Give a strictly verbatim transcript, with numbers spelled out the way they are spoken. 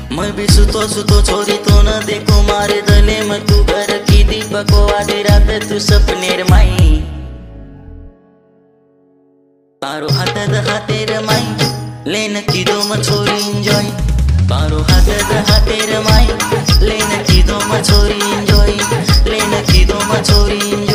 मैं भी सुतो सुतो छोरी तो न देखो मारे दले में तू घर की दीपक आधी रात तू सपने रमाई पारो हाथ हाथे रमाई लेन की दो म छोरी एंजॉय पारो हाथ हाथे रमाई लेन की दो म छोरी एंजॉय लेन की दो म छोरी